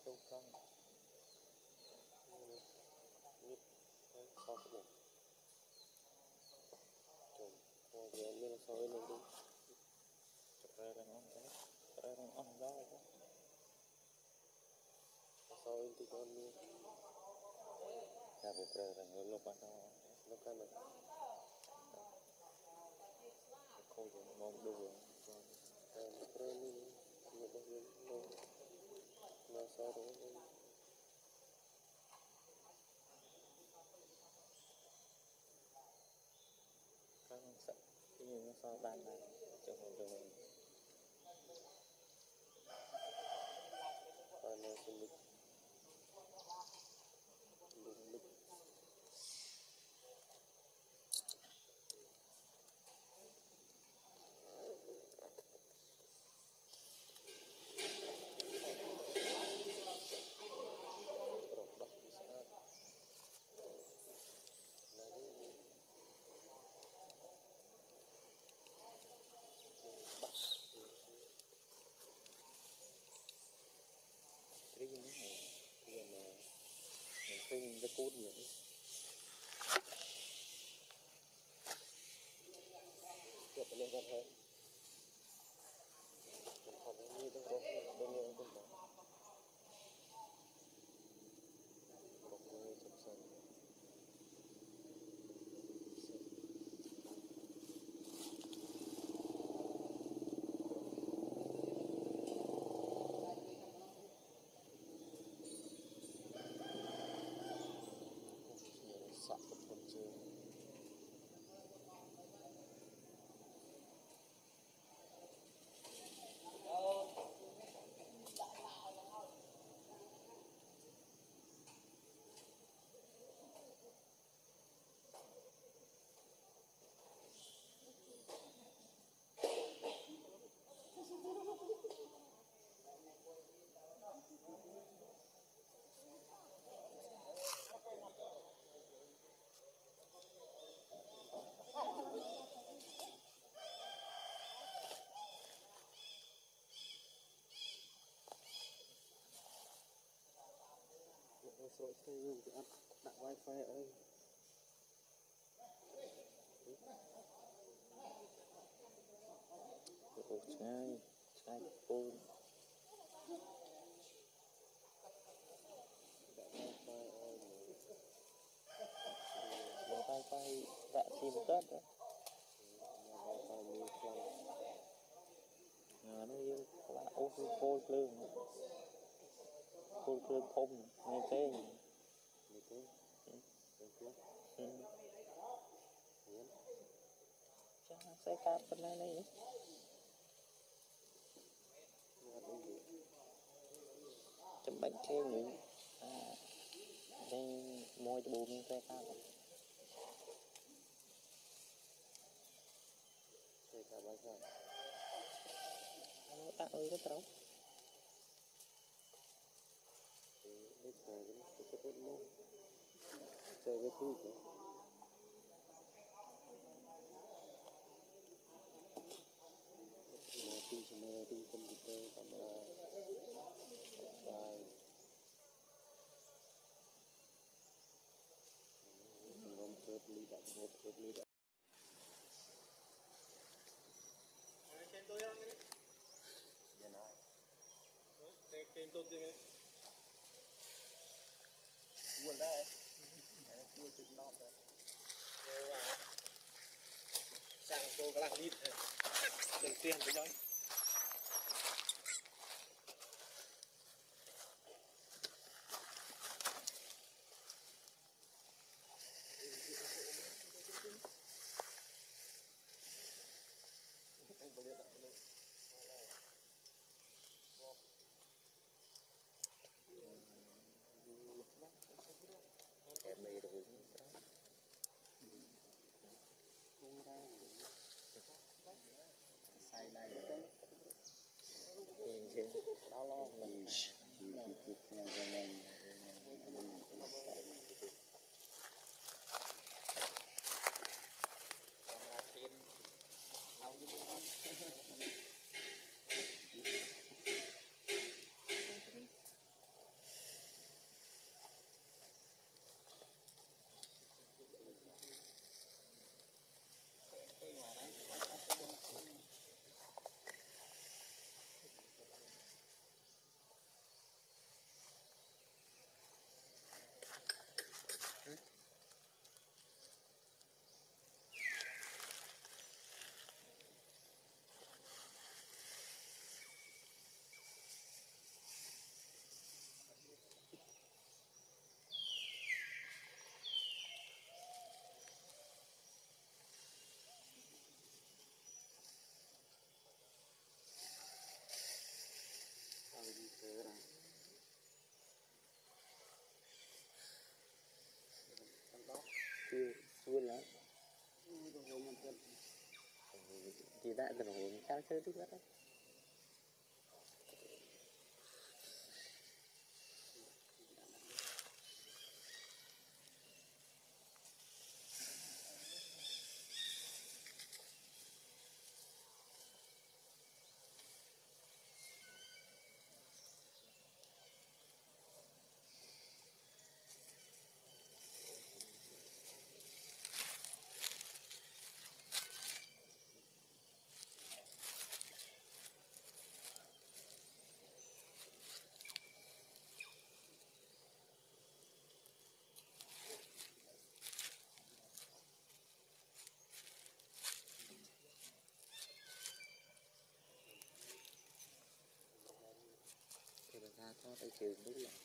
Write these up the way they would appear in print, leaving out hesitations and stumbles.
Trong con nhịp sau cái này chồng ngồi về như là soi lên đi chụp ra đang on đấy ra đang on đó đấy soi thì con đi ra về ra đang lúc bắt đầu lúc cái này khôi thì mong đủ rồi rồi đi như bao nhiêu nó soi đó các sắc cái gì nó soi bàn này trong rồi và nó sẽ lịch đúng lịch rồi đọc sát là cái gì này bây giờ mà mình phim cái cốt nữa tiếp lên gần hơn mình còn như trong có bên nhau bên đó một người chụp sân sạc một phần chưa số xe dùng thì ăn đặt wifi ở đây ổ chai chai phone đặt wifi ở đây wifi dạ sim tết đó wifi như không nó yêu là ô phôi lương phôi lương không nghe thế như thế được chưa cho xe cáp bên này này chấm bánh kêu nhỉ đây môi cho bù miếng xe cáp xe cáp bao giờ ta ơi cái trống biết rồi cái tốt luôn chơi cái thứ gì mà tin computer camera bài ngon chơi đi đặt một chơi đi đặt trên tôi không đấy giờ nói trên tôi chứ buồn đấy buồn chụp nó rồi sang tôi có làm đi đầu tiên với nhau em này rồi sai này nhìn chứ đó lo mình thì đã từng hồi sao chơi thích lắm. Thì người ta có tay trường đúng rồi.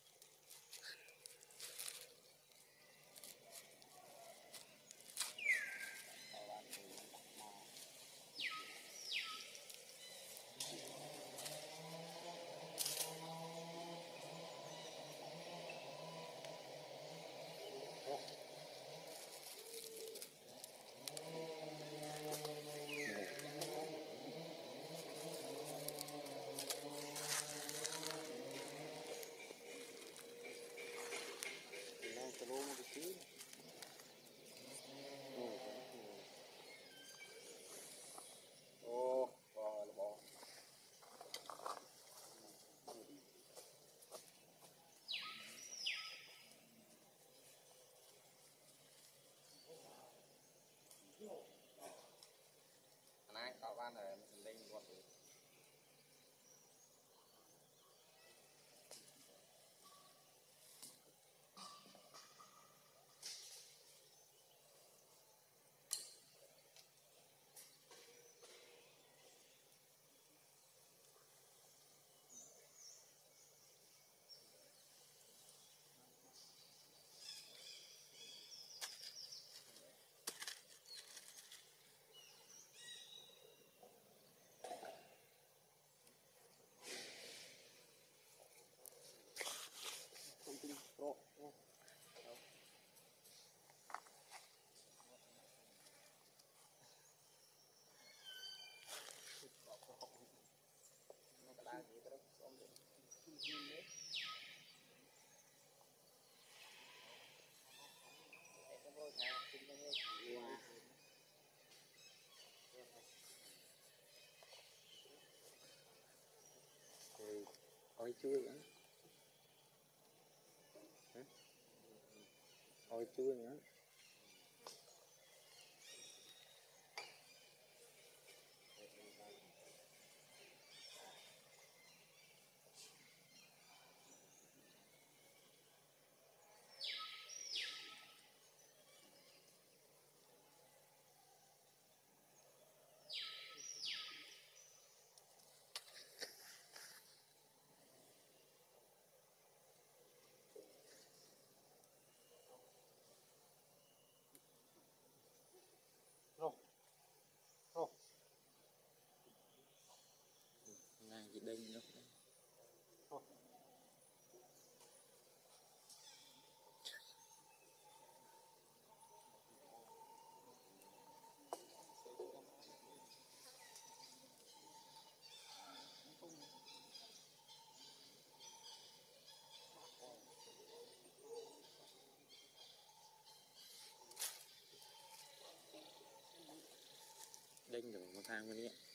Này, cậu ban rồi lên một Rồi ôi chui nữa. Ôi chui nữa. Này chị đinh nữa. Đinh được một thang bênนี้